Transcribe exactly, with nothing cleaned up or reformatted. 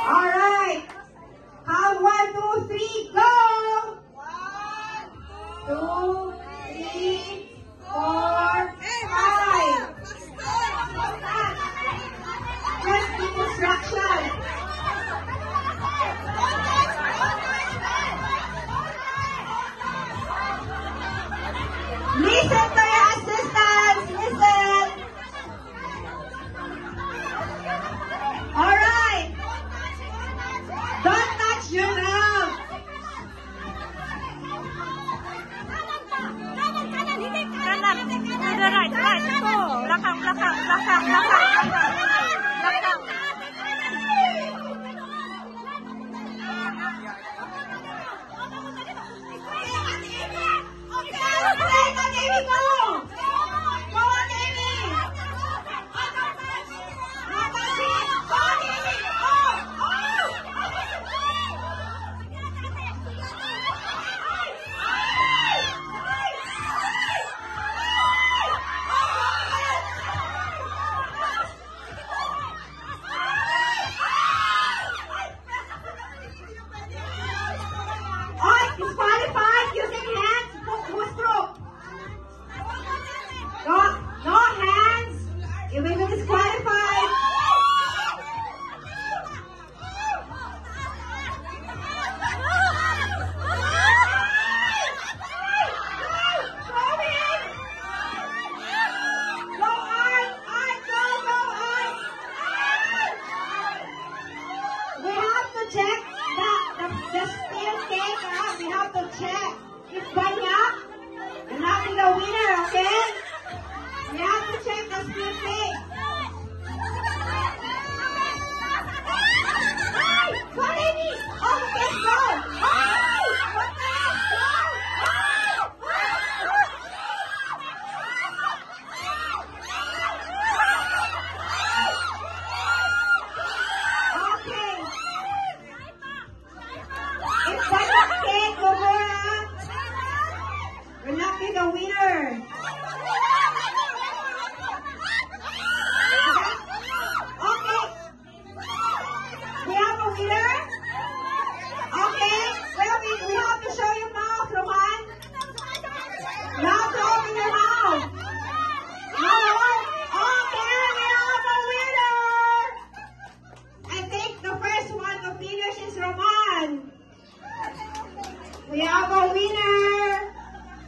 Alright. Count one, two, three, go! One, two, three, four, five. Just give instruction. Listen to your assistants. Listen. Alright. Don't touch your mouth. Kanan. To the right, right. Ito. Lakang, lakang, lakang, lakang, lakang. Lakang. Disqualified using hands. Who stroke? No, no hands. You will be disqualified. Go on, on, go, go on. We have to check the the, the steel cake. Huh? We have to check if Banya is not the winner. Okay? We have to check the steel cake.